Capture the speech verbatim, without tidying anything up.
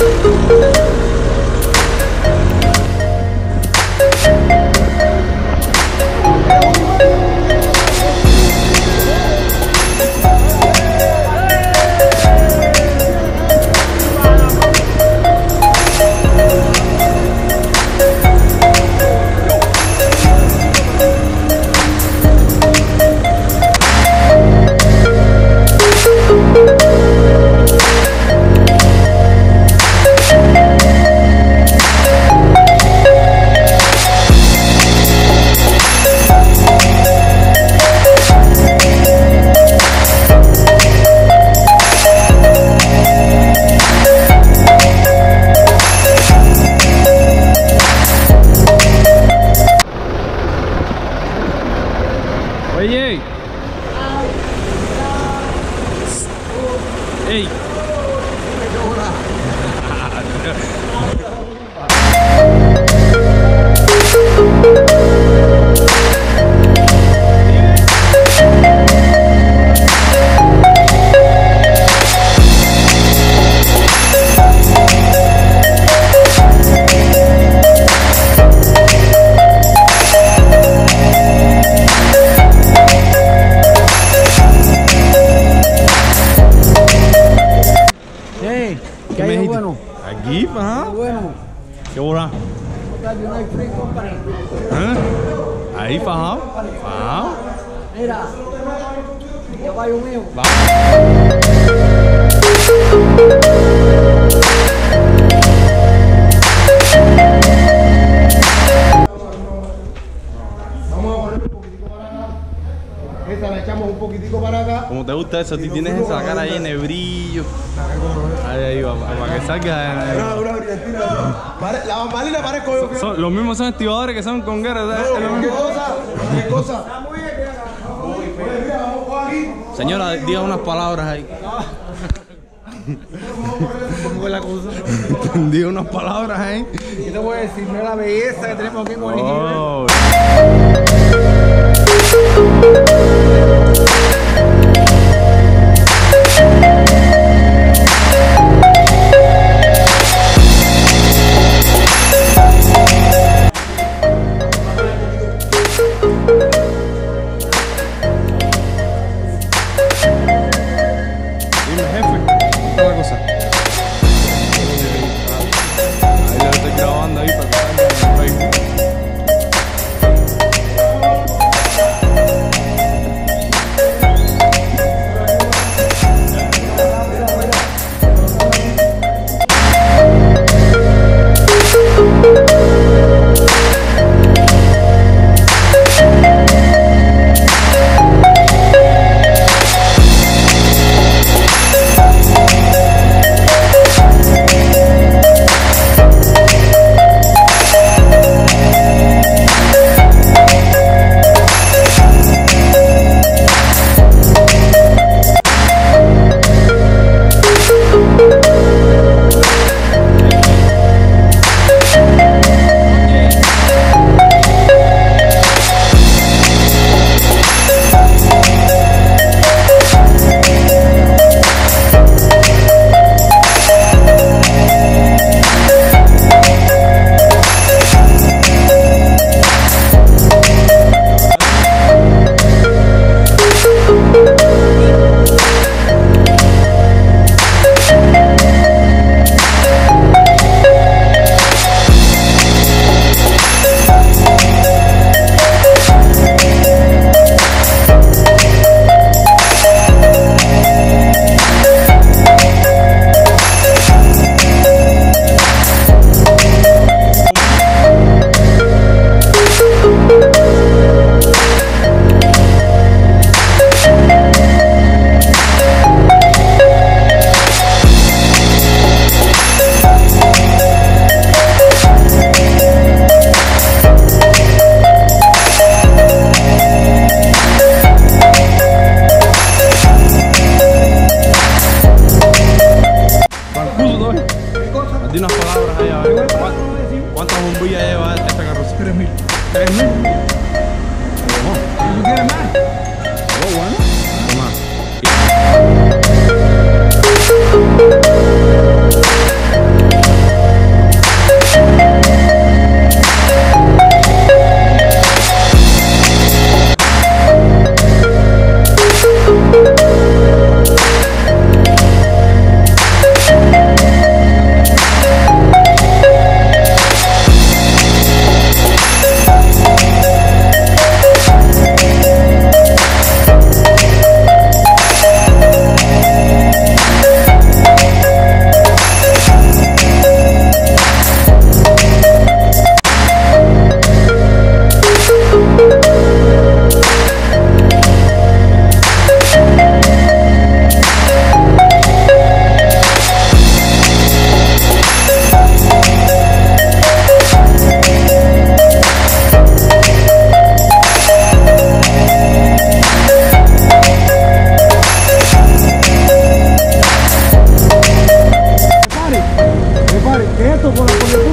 Oye. Ey. ¿Qué hay bueno? Aquí, ajá. ¿Qué bueno? ¿Qué bola? ¿Eh? Ahí, fajado. Fajado. Mira, caballo mío. Va. Vamos a poner un poquitico para acá. Esta la echamos un poquitico para acá. ¿Cómo te gusta eso? Si tienes esa cara ahí en el brillo. Ahí, ahí va, para que salga. Una, una brillantina. La bambalina parezco yo. Son, son, los mismos son estibadores que son con guerra. ¿Qué cosa? ¿Qué cosa? Señora, diga unas palabras ahí. ¿Cómo fue la cosa? Diga unas palabras ahí. ¿Qué te voy a decir? Mira la belleza que tenemos aquí en Guanijibes. Oh. Dime, jefe, ¿cómo está la cosa? Ahí lo estoy grabando ahí para que salga en Facebook. Di unas palabras ahí, a ver. ¿Cuántas bombillas lleva esta carroza? Tres mil. ¿Tres mil? ¿Tú quieres más? Oh, bueno. Más. con la